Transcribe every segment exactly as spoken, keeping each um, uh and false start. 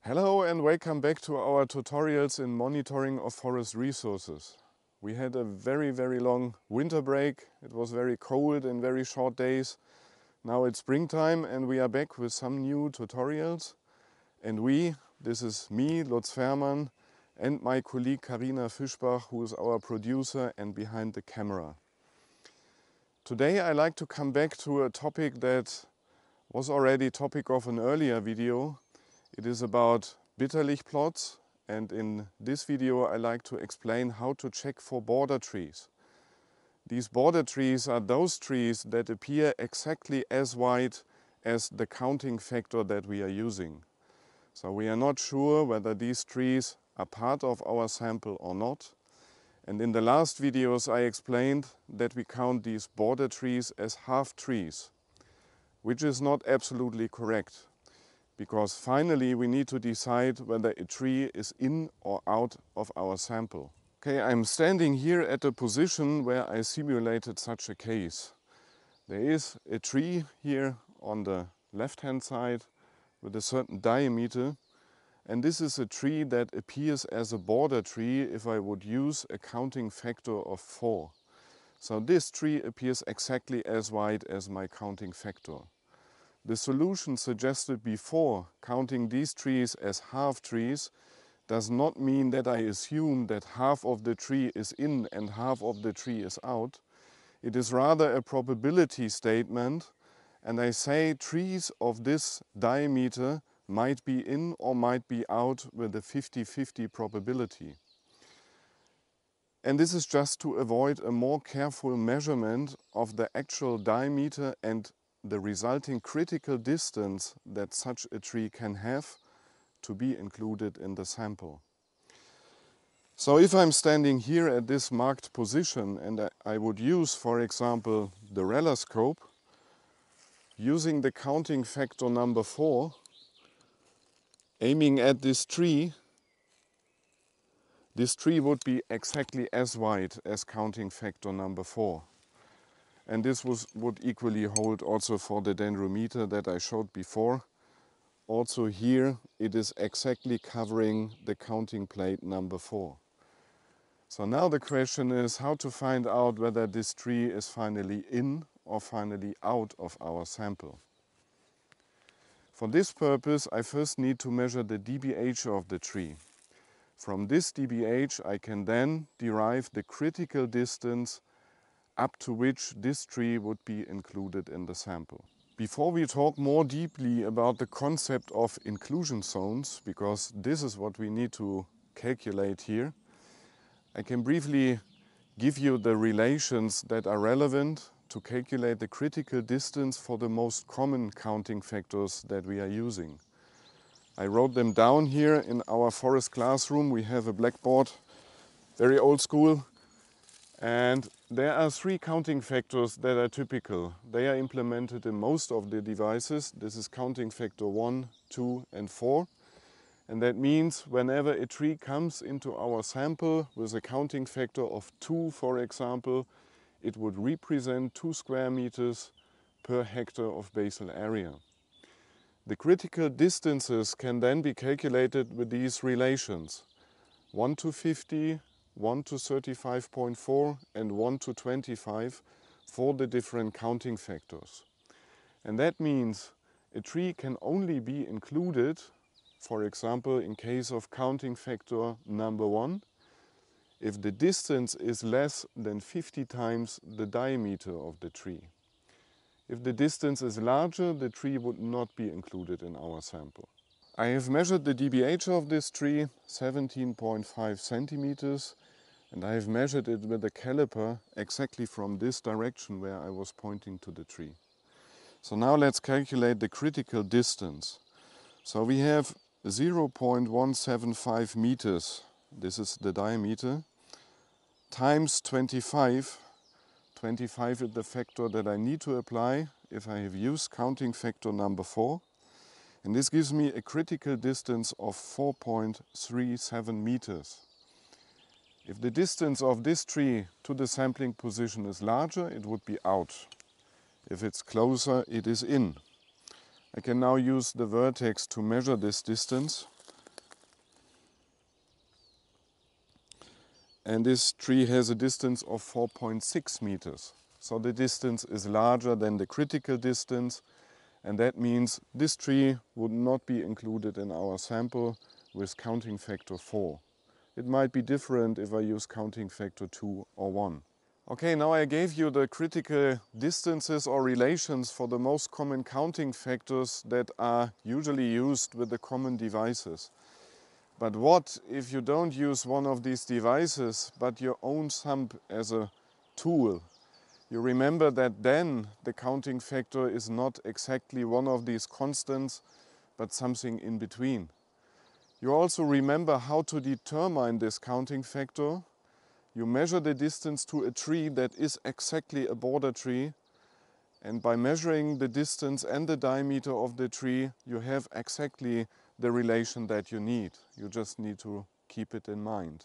Hello and welcome back to our tutorials in monitoring of forest resources. We had a very very long winter break. It was very cold and very short days. Now it's springtime and we are back with some new tutorials. And we, this is me, Lutz Fährmann, and my colleague Karina Fischbach, who is our producer and behind the camera. Today I like to come back to a topic that was already topic of an earlier video. It is about Bitterlich plots, and in this video I like to explain how to check for border trees. These border trees are those trees that appear exactly as wide as the counting factor that we are using. So we are not sure whether these trees are part of our sample or not. And in the last videos I explained that we count these border trees as half trees, which is not absolutely correct. Because finally we need to decide whether a tree is in or out of our sample. Okay, I'm standing here at a position where I simulated such a case. There is a tree here on the left hand side with a certain diameter, and this is a tree that appears as a border tree if I would use a counting factor of four. So this tree appears exactly as wide as my counting factor. The solution suggested before, counting these trees as half trees, does not mean that I assume that half of the tree is in and half of the tree is out. It is rather a probability statement, and I say trees of this diameter might be in or might be out with a fifty fifty probability. And this is just to avoid a more careful measurement of the actual diameter and the resulting critical distance that such a tree can have to be included in the sample. So if I'm standing here at this marked position and I would use, for example, the reloscope, using the counting factor number four, aiming at this tree, this tree would be exactly as wide as counting factor number four. And this was, would equally hold also for the dendrometer that I showed before. Also here it is exactly covering the counting plate number four. So now the question is how to find out whether this tree is finally in or finally out of our sample. For this purpose I first need to measure the D B H of the tree. From this D B H I can then derive the critical distance up to which this tree would be included in the sample. Before we talk more deeply about the concept of inclusion zones, because this is what we need to calculate here, I can briefly give you the relations that are relevant to calculate the critical distance for the most common counting factors that we are using. I wrote them down here in our forest classroom. We have a blackboard, very old school. And there are three counting factors that are typical. They are implemented in most of the devices. This is counting factor one, two and four. And that means whenever a tree comes into our sample with a counting factor of two, for example, it would represent two square meters per hectare of basal area. The critical distances can then be calculated with these relations. one to fifty, one to thirty-five point four and one to twenty-five for the different counting factors. And that means a tree can only be included, for example, in case of counting factor number one, if the distance is less than fifty times the diameter of the tree. If the distance is larger, the tree would not be included in our sample. I have measured the D B H of this tree, seventeen point five centimeters, and I have measured it with a caliper exactly from this direction where I was pointing to the tree. So now let's calculate the critical distance. So we have zero point one seven five meters, this is the diameter, times twenty-five. twenty-five is the factor that I need to apply if I have used counting factor number four. And this gives me a critical distance of four point three seven meters. If the distance of this tree to the sampling position is larger, it would be out. If it's closer, it is in. I can now use the vertex to measure this distance. and this tree has a distance of four point six meters. So the distance is larger than the critical distance, and that means this tree would not be included in our sample with counting factor four. It might be different if I use counting factor two or one. Okay, now I gave you the critical distances or relations for the most common counting factors that are usually used with the common devices. But what if you don't use one of these devices, but your own sump as a tool? You remember that then the counting factor is not exactly one of these constants, but something in between. You also remember how to determine this counting factor. You measure the distance to a tree that is exactly a border tree, and by measuring the distance and the diameter of the tree, you have exactly the relation that you need. You just need to keep it in mind.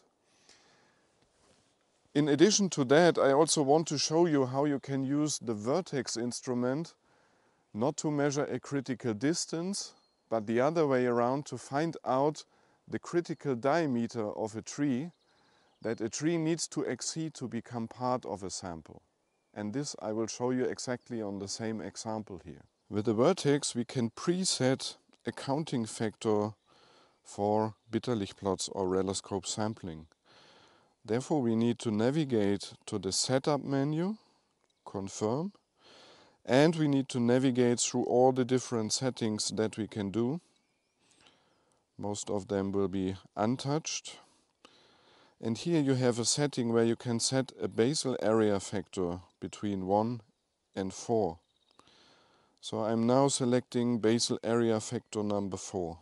In addition to that, I also want to show you how you can use the vertex instrument not to measure a critical distance, but the other way around, to find out the critical diameter of a tree that a tree needs to exceed to become part of a sample. And this I will show you exactly on the same example here. With the vertex we can preset a counting factor for Bitterlich plots or relloscope sampling. Therefore we need to navigate to the setup menu, confirm, and we need to navigate through all the different settings that we can do. Most of them will be untouched. And here you have a setting where you can set a basal area factor between one and four. So I'm now selecting basal area factor number four.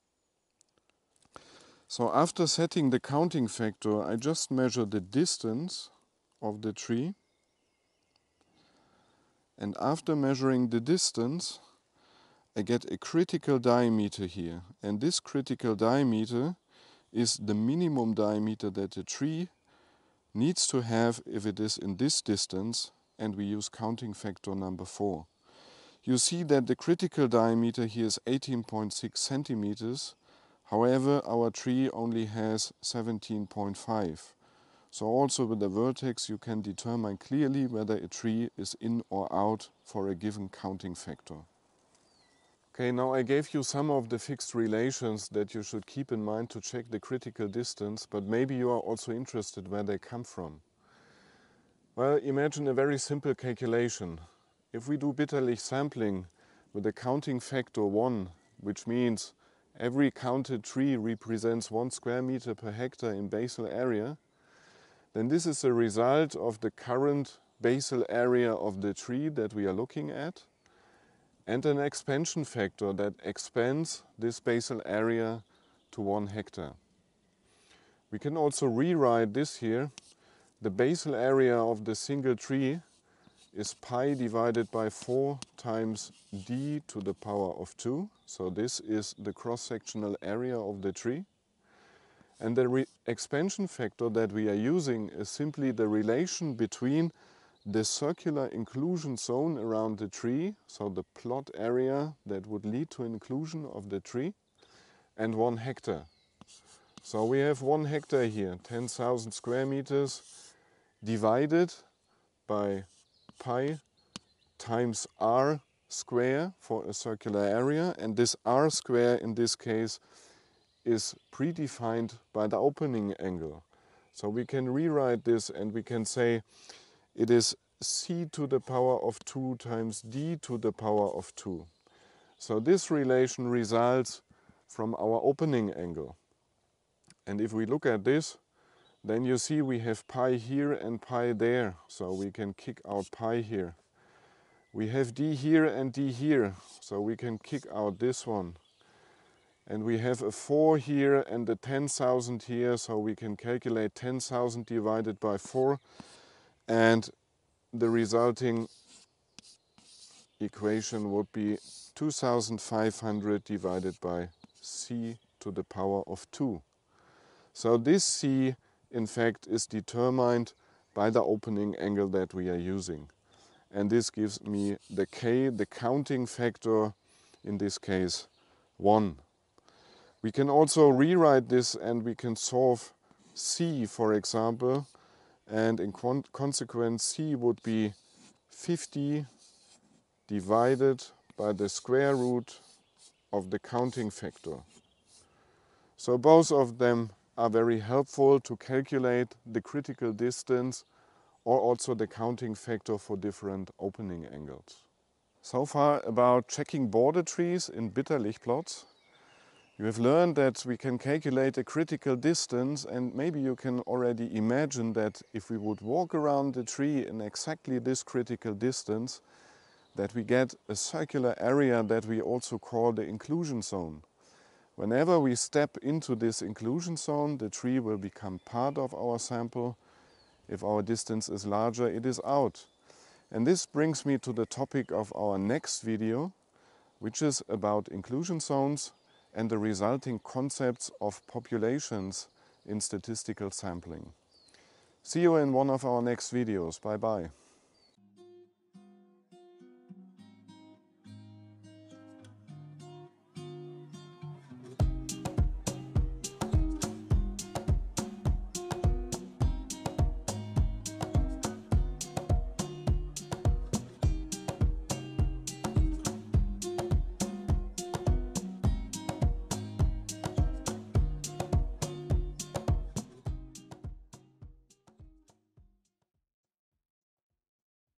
So after setting the counting factor, I just measure the distance of the tree. And after measuring the distance, I get a critical diameter here. And this critical diameter is the minimum diameter that a tree needs to have if it is in this distance, and we use counting factor number four. You see that the critical diameter here is eighteen point six centimeters. However, our tree only has seventeen point five. So also with the vertex you can determine clearly whether a tree is in or out for a given counting factor. Okay, now I gave you some of the fixed relations that you should keep in mind to check the critical distance, but maybe you are also interested where they come from. Well, imagine a very simple calculation. If we do Bitterlich sampling with a counting factor one, which means every counted tree represents one square meter per hectare in basal area, then this is a result of the current basal area of the tree that we are looking at, and an expansion factor that expands this basal area to one hectare. We can also rewrite this here. The basal area of the single tree is pi divided by four times d to the power of two. So this is the cross-sectional area of the tree. And the re expansion factor that we are using is simply the relation between the circular inclusion zone around the tree, so the plot area that would lead to inclusion of the tree, and one hectare. So we have one hectare here, ten thousand square meters, divided by pi times r square for a circular area, and this r square in this case is predefined by the opening angle. So we can rewrite this and we can say it is c to the power of two times d to the power of two. So this relation results from our opening angle. And if we look at this, then you see we have pi here and pi there. So we can kick out pi here. We have d here and d here. So we can kick out this one. And we have a four here and a ten thousand here. So we can calculate ten thousand divided by four. And the resulting equation would be two thousand five hundred divided by c to the power of two. So this c, in fact, is determined by the opening angle that we are using. And this gives me the k, the counting factor, in this case, one. We can also rewrite this and we can solve C, for example, and in con consequence C would be fifty divided by the square root of the counting factor. So both of them are very helpful to calculate the critical distance or also the counting factor for different opening angles. So far about checking border trees in Bitterlich plots. You have learned that we can calculate a critical distance, and maybe you can already imagine that if we would walk around the tree in exactly this critical distance, that we get a circular area that we also call the inclusion zone. Whenever we step into this inclusion zone, the tree will become part of our sample. If our distance is larger, it is out. And this brings me to the topic of our next video, which is about inclusion zones and the resulting concepts of populations in statistical sampling. See you in one of our next videos. Bye bye.